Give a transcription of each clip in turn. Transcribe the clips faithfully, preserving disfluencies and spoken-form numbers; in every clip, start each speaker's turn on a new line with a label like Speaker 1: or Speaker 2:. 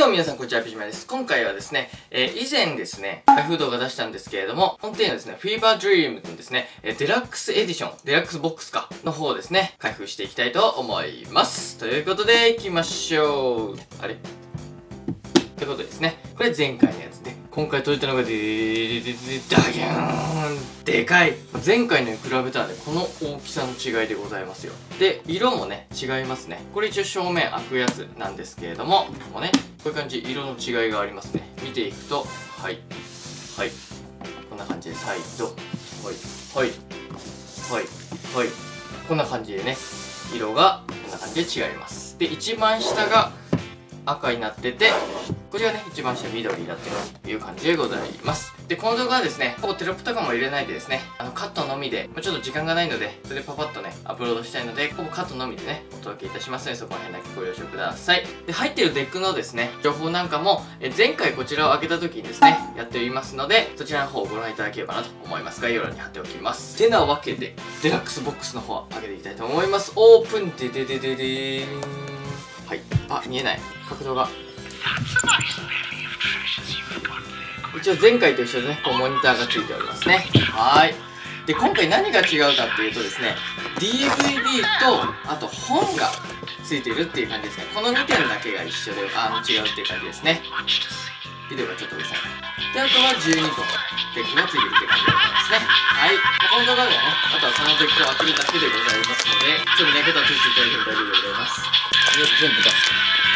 Speaker 1: どうも皆さん、こんにちは、ピジマです。今回はですね、えー、以前ですね、開封動画出したんですけれども、本店のですね、フィーバードリームのですね、えー、デラックスエディション、デラックスボックスか、の方をですね、開封していきたいと思います。ということで、行きましょう。あれということですね、これ前回のやつで、今回届いたのがでーでーダギャーンでかい。前回のに比べたらね、この大きさの違いでございますよ。で、色もね、違いますね。これ一応正面開くやつなんですけれども、もうね、こういう感じ、色の違いがありますね。見ていくと、はい、はい、こんな感じでサイド、はい、はい、はい、はい、こんな感じでね、色がこんな感じで違います。で、一番下が赤になってて、これがね、一番下緑になってるという感じでございます。で、この動画はですね、ほぼテロップとかも入れないでですね、あの、カットのみで、ちょっと時間がないので、それでパパッとね、アップロードしたいので、ほぼカットのみでね、お届けいたしますので、そこら辺だけご了承ください。で、入ってるデックのですね、情報なんかも、え前回こちらを開けた時にですね、やっておりますので、そちらの方をご覧いただければなと思います。概要欄に貼っておきます。てなわけで、デラックスボックスの方を開けていきたいと思います。オープンでででででーん。はい。あ、見えない。角度が。一応前回と一緒でね、こうモニターがついておりますね。はーい。で、今回何が違うかっていうとですね、ディーブイディー と、あと本がついてるっていう感じですね。このにてんだけが一緒で、あの、違うっていう感じですね。ビデオがちょっとうるさい。で、あとはじゅうにこのデッキがついてるっていう感じでございますね。はい。この動画ではね、あとはそのデッキを開けるだけでございますので、ちょっと見ない方はついていただいても大丈夫でございます。全部出す。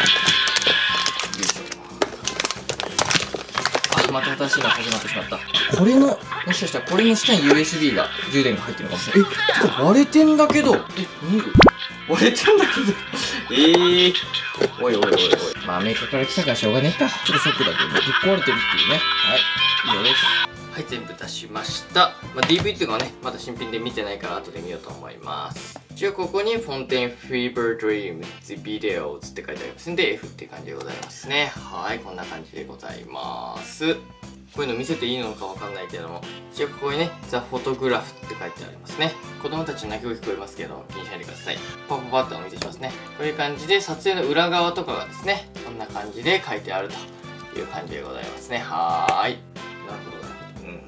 Speaker 1: また新しいのが始まってしまった。これの、もしかしたらこれの下に ユーエスビー が、充電が入ってるのかもしれない。え、割れてんだけど、え、見る割れてんだけど。えー。おいおいおいおい。まあメーカーから来たからしょうがねえか。ちょっとショックだけど、ぶっ壊れてるっていうね。はい。以上です。はい、全部出しました。まあ、ディーブイディー とかはね、まだ新品で見てないから後で見ようと思います。一応ここにフォンテンフィーバードリームズビデオズって書いてありますんで F っていう感じでございますね。はい、こんな感じでございます。こういうの見せていいのかわかんないけども、一応ここにね、ザ・フォトグラフって書いてありますね。子供たちの泣き声聞こえますけど、気にしないでください。パパパッとお見せしますね。こういう感じで撮影の裏側とかがですね、こんな感じで書いてあるという感じでございますね。はーい。なるほど。うん。え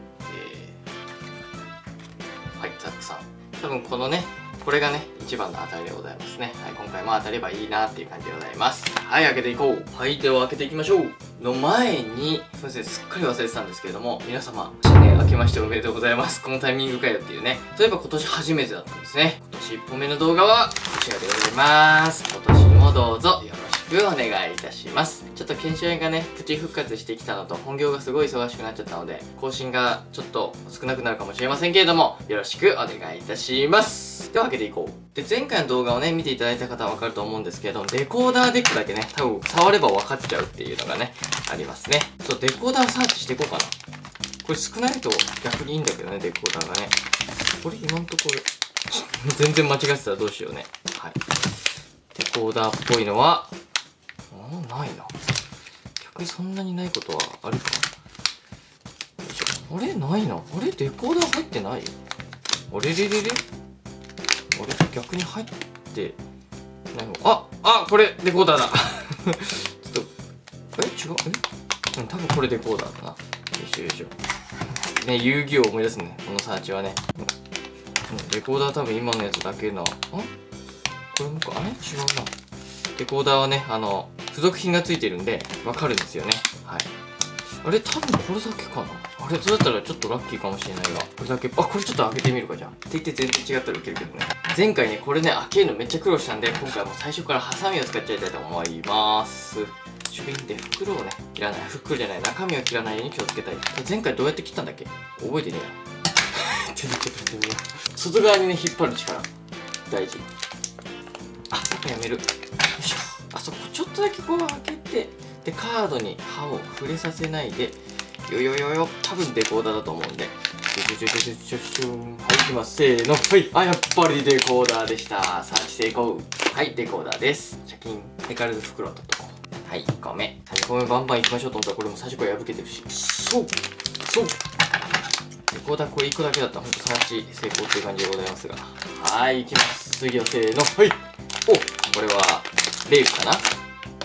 Speaker 1: ー、はい、ザックさん。多分このね、これがね、一番の当たりでございますね。はい、今回も当たればいいなっていう感じでございます。はい、開けていこう。はい、では開けていきましょう。の前に、すいません、すっかり忘れてたんですけれども、皆様、新年明けましておめでとうございます。このタイミングかよっていうね。そういえば今年初めてだったんですね。今年いっぽんめの動画は、こちらでございます。今年もどうぞよろしくお願いいたします。ちょっと研修園がね、プチ復活してきたのと、本業がすごい忙しくなっちゃったので、更新がちょっと少なくなるかもしれませんけれども、よろしくお願いいたします。では開けていこう。で、前回の動画をね、見ていただいた方はわかると思うんですけど、デコーダーデックだけね、多分触れば分かっちゃうっていうのがね、ありますね。ちょっとデコーダーサーチしていこうかな。これ少ないと逆にいいんだけどね、デコーダーがね。これ今のところ、全然間違ってたらどうしようね。はい。デコーダーっぽいのは、あー、ないな。逆にそんなにないことはあるかな。よいしょ。あれないな。あれデコーダー入ってないよ。あれれれれあれ逆に入ってないの。ああこれデコーダーだちょっとえ違うえうん多分これデコーダーだな。よいしょよいしょね。遊戯王思い出すね、このサーチはね。うん、デコーダー多分今のやつだけな。あこれもかあれ違うな。デコーダーはね、あの付属品がついてるんでわかるんですよね。はい。あれ多分これだけかな。あれそうだったらちょっとラッキーかもしれないが、これだけ、あ、これちょっと開けてみるか、じゃあ。って言って全然違ったらウケるけどね。前回ね、これね、開けるのめっちゃ苦労したんで、今回はもう最初からハサミを使っちゃいたいと思います。主品で袋をね、切らない、袋じゃない、中身を切らないように気をつけたい。前回どうやって切ったんだっけ覚えてねえな。ちょっとちょっと見よう。外側にね、引っ張る力。大事。あ、やっぱやめる。よいしょ。あそこちょっとだけこう開けて、で、カードに刃を触れさせないで、よよよよ、多分デコーダーだと思うんで。ちょちょちょちょちょちょはい、いきます。せーの。はい。あ、やっぱりデコーダーでした。サーチ成功。はい、デコーダーです。シャキン。で、軽く袋を取っとこう。はい、いっこめ。さんこめバンバンいきましょうと思ったら、これも最初から破けてるし。そうそうデコーダーこれいっこだけだったら、ほんとサーチ成功っていう感じでございますが。はい、いきます。次はせーの。はい。お、これは、レールかな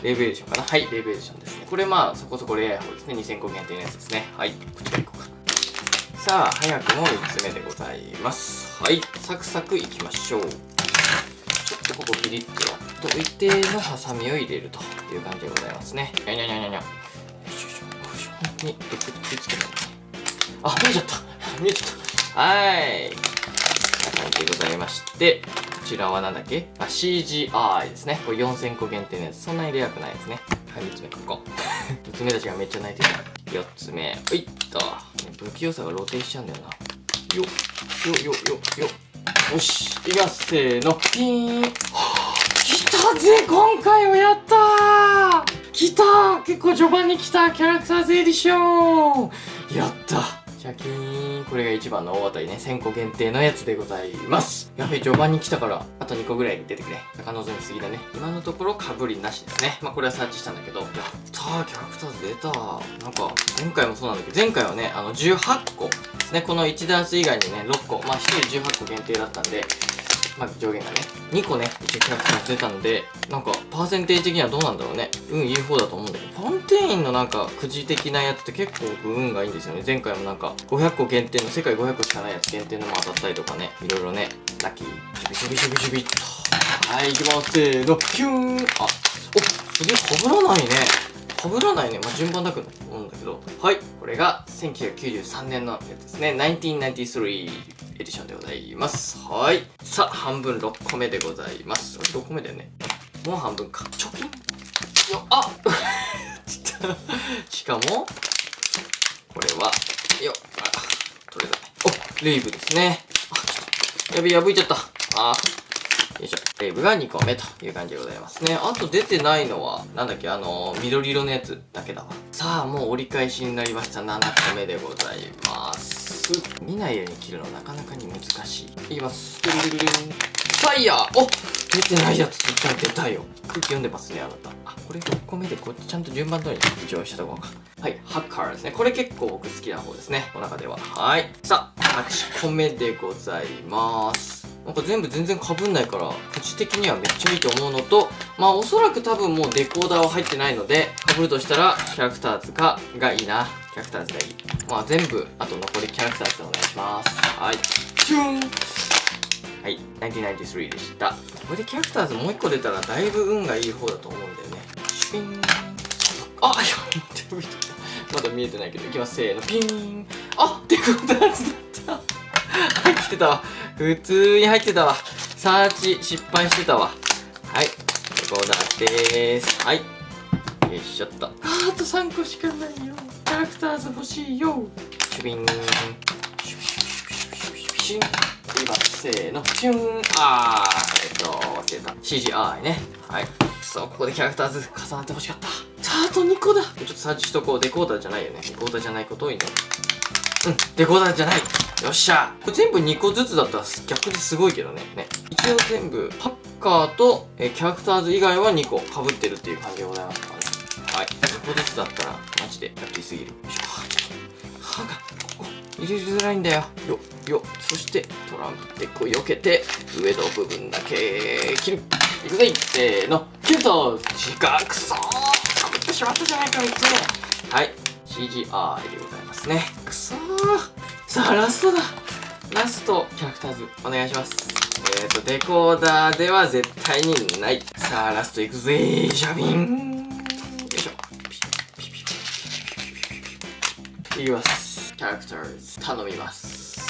Speaker 1: レーブエディションかな。はい、レーブエディションですね。これまあ、そこそこレア方ですね。にせんこ限定のやつですね。はい、こっちからいこうか。さあ、早くもみっつめでございます。はい、サクサクいきましょう。ちょっとここピリッと、と一定のハサミを入れるという感じでございますね。にゃにゃにゃにゃにゃ。よいしょよいしょ。本当に、どこ気をつけないとね。あ、見えちゃった見えちゃったはーい。こんな感じでございまして、こちらはなんだっけあ、シージーアイ ですね。これよんせんこ限定のやつ。そんなにレアくないですね。はい、みっつめ、ここ。娘たちがめっちゃ泣いてる。よっつめ、おいっと。不器用さが露呈しちゃうんだよな。よっ、よっ、よっ、よっ、よっ。よし、いきます。せーの、ピーン。はぁ、来たぜ、今回はやったー来たー結構序盤に来たキャラクターズエディションやったシャキーン。これが一番の大当たりね。せんこ限定のやつでございます。やべえ、序盤に来たから、あとにこぐらいに出てくれ。高望みすぎだね。今のところ被りなしですね。まあこれはサーチしたんだけど。やったー、キャラクターズ出たー。なんか、前回もそうなんだけど、前回はね、あの、じゅうはっこですね。このいちダンス以外にね、ろっこ。まあひとりじゅうはっこ限定だったんで、まあ上限がね、にこね、一応キャラクター出たんで、なんか、パーセンテージ的にはどうなんだろうね。運いい方だと思うんだけど、ファンテインのなんか、くじ的なやつって結構運がいいんですよね。前回もなんか、ごひゃっこ限定の、世界ごひゃっこしかないやつ限定のも当たったりとかね、いろいろね、ラッキー。シュビシュビシュビシュビっと。はい、いきます。せーの、ピューンあ、お、すげえ被らないね。被らないね。まあ、順番だと思うんだけど。はい。これがせんきゅうひゃくきゅうじゅうさんねんのやつですね。せんきゅうひゃくきゅうじゅうさんエディションでございます。はい。さあ、半分ろっこめでございます。ろっこめだよね。もう半分か。貯金よ、あちょっとしかも、これは、よあ、取れたね。お、レイブですね。あ、ちょっと、やべえ、破いちゃった。あよいしょ。レイブがにこめという感じでございますね。あと出てないのは、なんだっけ、あのー、緑色のやつだけだわ。さあ、もう折り返しになりました。ななこめでございます。見ないように切るのなかなかに難しい。いきます。ルルルルルン。ファイヤーお出てないやつ一旦出たよ。空気読んでますね、あなた。あ、これろっこめでこっちちゃんと順番通りに一応したところか。はい、ハッカーですね。これ結構僕好きな方ですね。この中では。はい。さあ、はちこめでございます。なんか全部全然被んないから、個人的にはめっちゃいいと思うのと、まあおそらく多分もうデコーダーは入ってないので、被るとしたらキャラクターズかがいいな。キャラクターズがいい。まあ全部、あと残りキャラクターズでお願いします。はい。チューンはい、せんきゅうひゃくきゅうじゅうさんでした。これでキャラクターズもういっこ出たらだいぶ運がいい方だと思うんだよね。シュピン。あ、やばい、まだ見えてないけど、いきます。せーの、ピーン。あ、デコーダーズだった。入ってたわ。普通に入ってたわ。サーチ失敗してたわ。はい。デコーダーでーす。はい。よいしょっと。あー、あとさんこしかないよ。キャラクターズ欲しいよ。シュビン。シュビシュビシュビシュビシュビシュビ。いきます。せーの。チューン。あー、えっと、忘れた。シージーアイ ね。はい。くそ、ここでキャラクターズ重なってほしかった。さあ、あとにこだ。ちょっとサーチしとこう。デコーダーじゃないよね。デコーダーじゃないこと多いね。うん、デコーダーじゃない。よっしゃ。これ全部にこずつだったら逆にすごいけどね。ね。一応全部、ハッカーと、えー、キャラクターズ以外はにこ被ってるっていう感じでございますからね。はい。にこずつだったら、マジでラッキーすぎる。よいしょ。歯が、ここ、入れづらいんだよ。よ、よ。そして、トランプでこう避けて、上の部分だけ切る。いくぜ。せーの。切ると、時間くそー被ってしまったじゃないか、みっつめ。はい。シージーアイ でございますね。くそー。さあ、ラストだ。ラスト、キャラクターズ、お願いします。えーと、デコーダーでは絶対にない。さあ、ラストいくぜー。シャビン。よいしょ。ピッピッピッピッピッピッ。いきます。キャラクターズ、頼みます。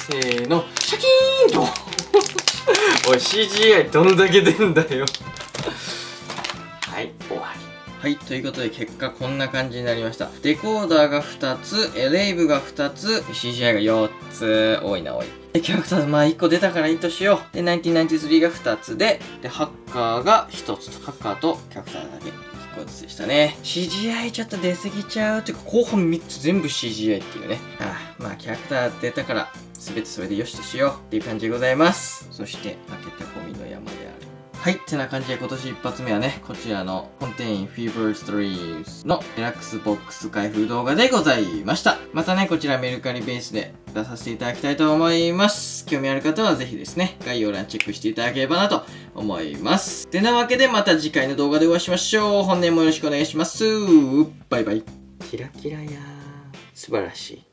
Speaker 1: せーの、シャキーンと。おい、シージーアイ どんだけ出んだよ。はい、終わり。はい、ということで結果こんな感じになりました。デコーダーがふたつ、レイブがふたつ、シージーアイ がよっつ、多いな多い。で、キャラクターズ、まあいっこ出たからいいとしよう。で、せんきゅうひゃくきゅうじゅうさんがふたつで、で、ハッカーがひとつと、ハッカーとキャラクターだけいっこずつでしたね。シージーアイ ちょっと出過ぎちゃう。てか、後半みっつ全部 シージーアイ っていうね。ああ、まあキャラクター出たから、すべてそれでよしとしようっていう感じでございます。そして、開けたゴミの山である。 はい、てな感じで今年一発目はね、こちらのフォンテインフィーバーストリームズのデラックスボックス開封動画でございました。またね、こちらメルカリベースで出させていただきたいと思います。興味ある方はぜひですね、概要欄チェックしていただければなと思います。てなわけでまた次回の動画でお会いしましょう。本年もよろしくお願いします。バイバイ。キラキラやー。素晴らしい。